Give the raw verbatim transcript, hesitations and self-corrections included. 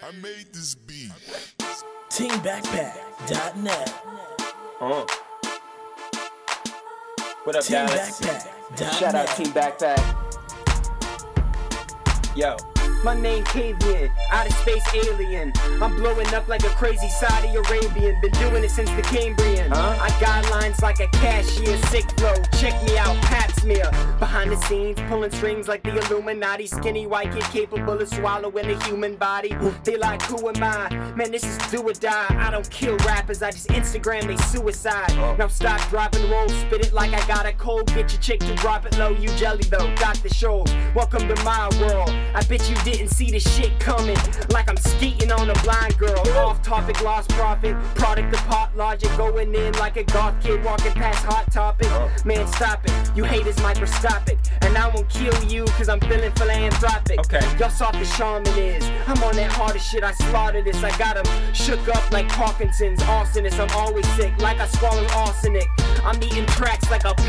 I made this beat. Team Backpack dot net. Uh. What up, Team Dallas? Backpack. Shout out Team Backpack. Yo. My name Kavian, outer space alien. I'm blowing up like a crazy Saudi Arabian. Been doing it since the Cambrian. Huh? I got lines like a cashier, sick flow. Check me out, pap smear. Behind the scenes, pulling strings like the Illuminati. Skinny white kid capable of swallowing a human body. They like, who am I? Man, this is do or die. I don't kill rappers, I just Instagram they suicide. Oh. Now stop, drop, and roll. Spit it like I got a cold. Get your chick to drop it low. You jelly though, Doctor Scholl. Welcome to my world. I bet you did Didn't see the shit coming, like I'm skeeting on a blind girl. Off topic, lost profit, product of pot logic, going in like a goth kid walking past Hot Topic. Man, stop it, you haters microscopic, and I won't kill you cause I'm feeling philanthropic. Okay. Y'all saw the shaman is, I'm on that hardest shit, I slaughter this, I got them shook up like Parkinson's, arsonist, I'm always sick, like I swallow arsenic. I'm eating tracks like a